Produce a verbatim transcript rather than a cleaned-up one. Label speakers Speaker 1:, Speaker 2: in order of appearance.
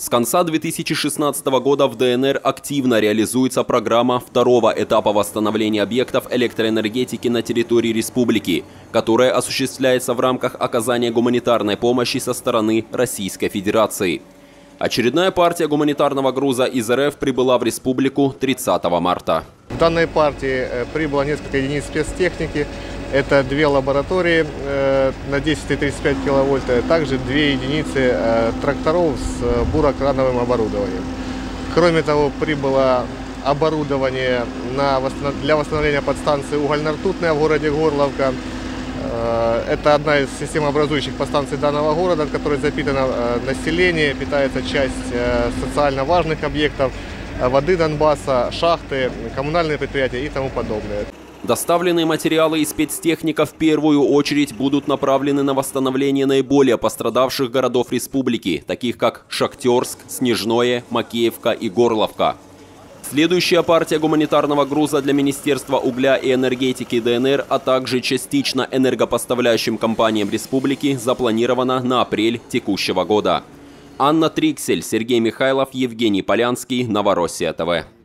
Speaker 1: С конца две тысячи шестнадцатого года в ДНР активно реализуется программа второго этапа восстановления объектов электроэнергетики на территории республики, которая осуществляется в рамках оказания гуманитарной помощи со стороны Российской Федерации. Очередная партия гуманитарного груза из РФ прибыла в республику тридцатого марта.
Speaker 2: В данной партии прибыло несколько единиц спецтехники. Это две лаборатории э, на десять и тридцать пять киловольт, также две единицы э, тракторов с бурокрановым оборудованием. Кроме того, прибыло оборудование на восстанов... для восстановления подстанции угольно-ртутная в городе Горловка. Э, это одна из системообразующих подстанций данного города, в которой запитано э, население, питается часть э, социально важных объектов, э, воды Донбасса, шахты, коммунальные предприятия и тому подобное.
Speaker 1: Доставленные материалы и спецтехника в первую очередь будут направлены на восстановление наиболее пострадавших городов республики, таких как Шахтерск, Снежное, Макеевка и Горловка. Следующая партия гуманитарного груза для Министерства угля и энергетики ДНР, а также частично энергопоставляющим компаниям республики запланирована на апрель текущего года. Анна Триксель, Сергей Михайлов, Евгений Полянский, Новороссия ТВ.